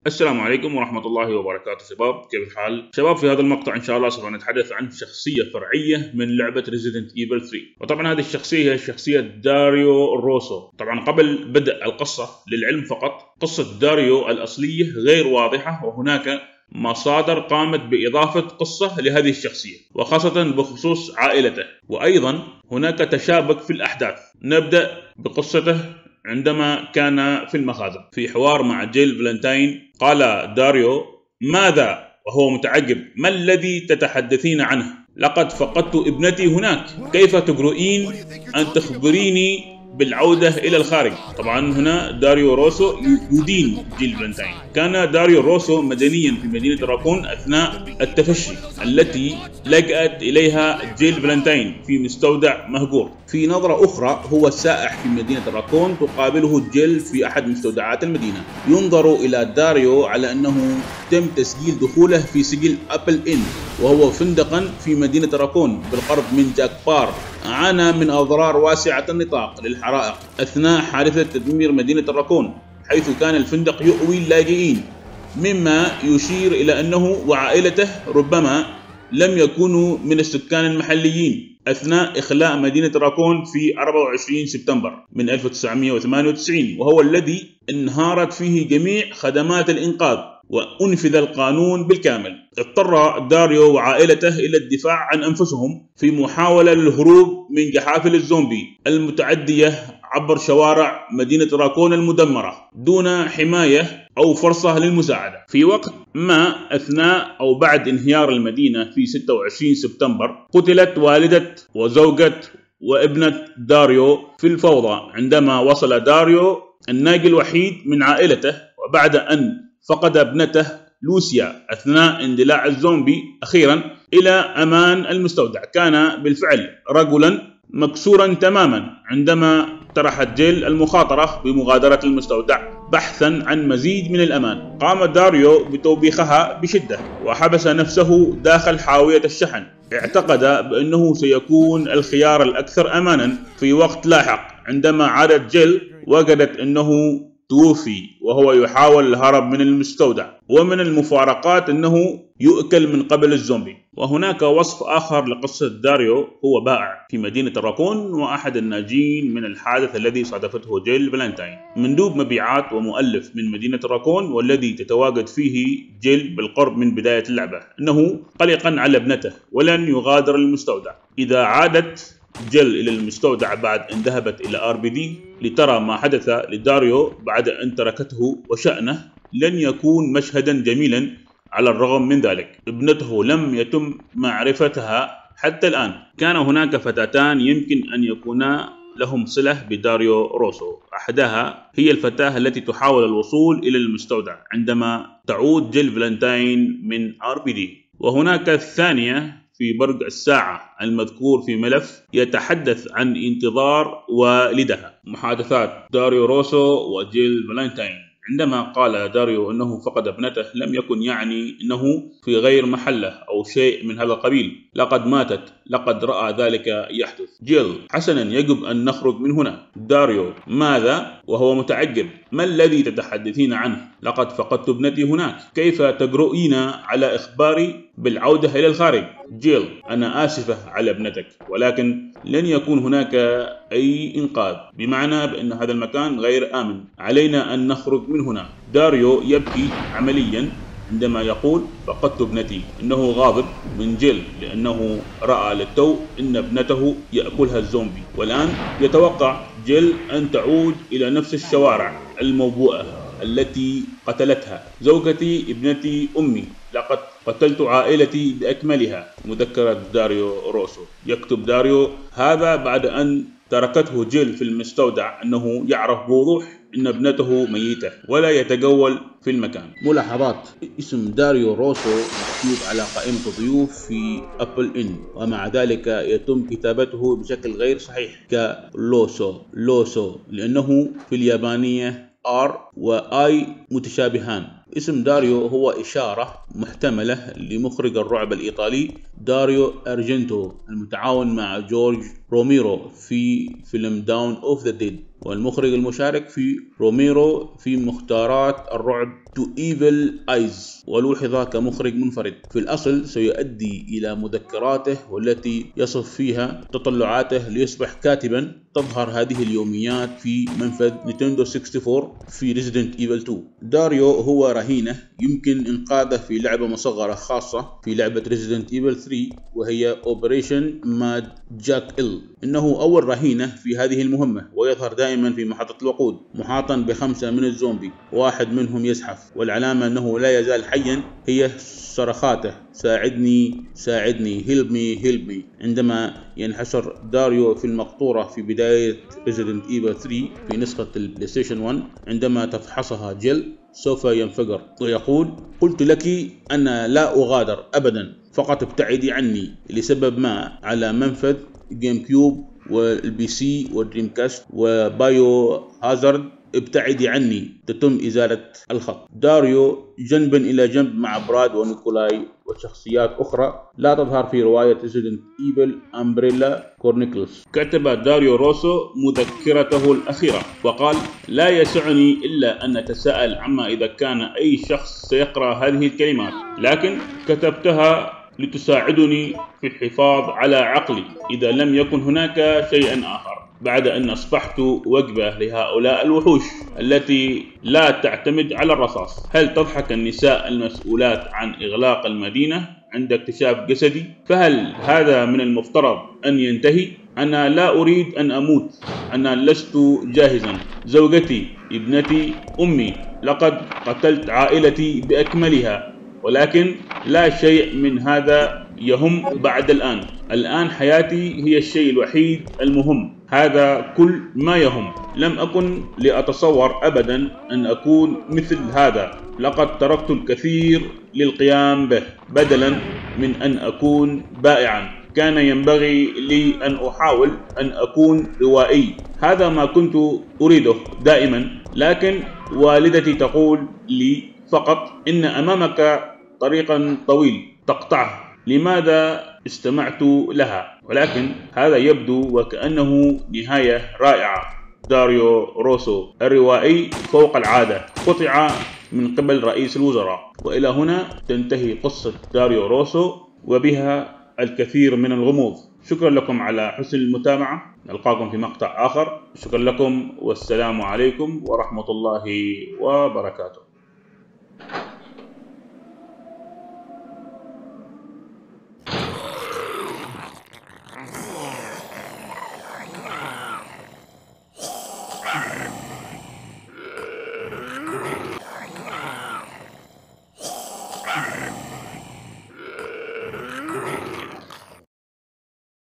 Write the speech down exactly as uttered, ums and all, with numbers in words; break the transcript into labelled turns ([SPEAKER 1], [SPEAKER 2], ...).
[SPEAKER 1] السلام عليكم ورحمة الله وبركاته شباب، كيف الحال؟ شباب، في هذا المقطع إن شاء الله سوف نتحدث عن شخصية فرعية من لعبة Resident Evil ثلاثة، وطبعا هذه الشخصية هي شخصية داريو روسو. طبعا قبل بدء القصة للعلم فقط، قصة داريو الأصلية غير واضحة، وهناك مصادر قامت بإضافة قصة لهذه الشخصية وخاصة بخصوص عائلته، وأيضا هناك تشابك في الأحداث. نبدأ بقصته. عندما كان في المخازن في حوار مع جيل فالنتاين، قال داريو: ماذا؟ وهو متعجب: ما الذي تتحدثين عنه؟ لقد فقدت ابنتي هناك، كيف تجرؤين أن تخبريني بالعودة إلى الخارج؟ طبعا هنا داريو روسو يدين جيل فالنتاين. كان داريو روسو مدنيا في مدينة راكون أثناء التفشي التي لجأت إليها جيل فالنتاين في مستودع مهجور. في نظرة أخرى، هو سائح في مدينة راكون، تقابله جيل في أحد مستودعات المدينة. ينظر إلى داريو على أنه تم تسجيل دخوله في سجل أبل إن، وهو فندقا في مدينة راكون بالقرب من جاك بار. عانى من أضرار واسعة النطاق للحرائق أثناء حادثة تدمير مدينة راكون، حيث كان الفندق يؤوي اللاجئين، مما يشير إلى أنه وعائلته ربما لم يكونوا من السكان المحليين أثناء إخلاء مدينة راكون في أربعة وعشرين سبتمبر من ألف وتسعمئة وثمانية وتسعين، وهو الذي انهارت فيه جميع خدمات الإنقاذ وأنفذ القانون بالكامل. اضطر داريو وعائلته إلى الدفاع عن أنفسهم في محاولة للهروب من جحافل الزومبي المتعدية عبر شوارع مدينة راكون المدمرة دون حماية أو فرصة للمساعدة. في وقت ما أثناء أو بعد انهيار المدينة في ستة وعشرين سبتمبر، قتلت والدة وزوجة وابنة داريو في الفوضى عندما وصل داريو الناجي الوحيد من عائلته، وبعد أن فقد ابنته لوسيا أثناء اندلاع الزومبي أخيرا إلى أمان المستودع. كان بالفعل رجلا مكسورا تماما عندما طرحت جيل المخاطرة بمغادرة المستودع بحثا عن مزيد من الأمان. قام داريو بتوبيخها بشدة وحبس نفسه داخل حاوية الشحن. اعتقد بأنه سيكون الخيار الأكثر أمانا في وقت لاحق. عندما عادت جيل، وجدت أنه توفي وهو يحاول الهرب من المستودع، ومن المفارقات أنه يؤكل من قبل الزومبي. وهناك وصف آخر لقصة داريو: هو بائع في مدينة راكون وأحد الناجين من الحادث الذي صادفته جيل فالنتاين، مندوب مبيعات ومؤلف من مدينة راكون، والذي تتواجد فيه جيل بالقرب من بداية اللعبة. إنه قلقا على ابنته ولن يغادر المستودع. إذا عادت جيل إلى المستودع بعد أن ذهبت إلى آر بي دي لترى ما حدث لداريو بعد أن تركته وشأنه، لن يكون مشهدا جميلا. على الرغم من ذلك، ابنته لم يتم معرفتها حتى الآن. كان هناك فتاتان يمكن أن يكونا لهم صلة بداريو روسو. أحدها هي الفتاة التي تحاول الوصول إلى المستودع عندما تعود جيل فالنتاين من آر بي دي، وهناك الثانية في برج الساعة المذكور في ملف يتحدث عن انتظار والدها. محادثات داريو روسو وجيل فالنتاين. عندما قال داريو أنه فقد ابنته، لم يكن يعني أنه في غير محله أو شيء من هذا القبيل. لقد ماتت، لقد رأى ذلك يحدث. جيل: حسنا، يجب أن نخرج من هنا. داريو: ماذا؟ وهو متعجب: ما الذي تتحدثين عنه؟ لقد فقدت ابنتي هناك، كيف تجرؤين على إخباري بالعودة إلى الخارج؟ جيل: أنا آسفة على ابنتك، ولكن لن يكون هناك أي إنقاذ، بمعنى بأن هذا المكان غير آمن، علينا أن نخرج من هنا. داريو يبكي عمليا عندما يقول: فقدت ابنتي. إنه غاضب من جيل لأنه رأى للتو أن ابنته يأكلها الزومبي، والآن يتوقع جيل أن تعود إلى نفس الشوارع الموبوءة التي قتلتها. زوجتي، ابنتي، أمي، لقد قتلت عائلتي بأكملها. مذكرة داريو روسو. يكتب داريو هذا بعد أن تركته جيل في المستودع أنه يعرف بوضوح أن ابنته ميتة ولا يتجول في المكان. ملاحظات: اسم داريو روسو مكتوب على قائمة الضيوف في أبل إن، ومع ذلك يتم كتابته بشكل غير صحيح كلوسو لوسو، لأنه في اليابانية R و I متشابهان. اسم داريو هو إشارة محتملة لمخرج الرعب الإيطالي داريو أرجنتو، المتعاون مع جورج روميرو في فيلم داون أوف ذا ديد، والمخرج المشارك في روميرو في مختارات الرعب to evil eyes. ولوحظ كمخرج منفرد. في الأصل سيؤدي إلى مذكراته والتي يصف فيها تطلعاته ليصبح كاتبا. تظهر هذه اليوميات في منفذ نينتندو أربعة وستين في Resident Evil تو. داريو هو رهينة يمكن إنقاذه في لعبة مصغرة خاصة في لعبة Resident Evil ثلاثة وهي Operation Mad Jack إل. إنه أول رهينة في هذه المهمة ويظهر دائما في محطة الوقود محاطا بخمسة من الزومبي، واحد منهم يزحف، والعلامة أنه لا يزال حيا هي صرخاته ساعدني ساعدني help me help me. عندما ينحشر داريو في المقطورة في بداية Resident Evil ثلاثة في نسخة البلاي ستيشن واحد عندما تفحصها جيل سوف ينفجر ويقول: قلت لك أنا لا أغادر أبدا، فقط ابتعدي عني لسبب ما على منفذ جيم كيوب والبي سي والدريم كاست وبايو هازارد، ابتعدي عني. تتم إزالة الخط. داريو جنبا إلى جنب مع براد ونيكولاي وشخصيات أخرى لا تظهر في رواية Resident Evil أمبريلا كورنيكلس. كتب داريو روسو مذكرته الأخيرة وقال: لا يسعني إلا أن نتساءل عما إذا كان أي شخص سيقرأ هذه الكلمات، لكن كتبتها لتساعدني في الحفاظ على عقلي إذا لم يكن هناك شيء آخر، بعد أن أصبحت وجبة لهؤلاء الوحوش التي لا تعتمد على الرصاص. هل تضحك النساء المسؤولات عن إغلاق المدينة عند اكتشاف جسدي؟ فهل هذا من المفترض أن ينتهي؟ أنا لا أريد أن أموت، أنا لست جاهزا. زوجتي، ابنتي، أمي، لقد قتلت عائلتي بأكملها، ولكن لا شيء من هذا يهم بعد الآن. الآن حياتي هي الشيء الوحيد المهم، هذا كل ما يهم. لم أكن لأتصور أبدا أن أكون مثل هذا. لقد تركت الكثير للقيام به بدلا من أن أكون بائعا. كان ينبغي لي أن أحاول أن أكون روائي، هذا ما كنت أريده دائما. لكن والدتي تقول لي فقط: إن أمامك طريقا طويل تقطعه. لماذا استمعت لها؟ ولكن هذا يبدو وكأنه نهاية رائعة. داريو روسو الروائي فوق العادة قطع من قبل رئيس الوزراء. وإلى هنا تنتهي قصة داريو روسو وبها الكثير من الغموض. شكرا لكم على حسن المتابعة، نلقاكم في مقطع آخر. شكرا لكم والسلام عليكم ورحمة الله وبركاته.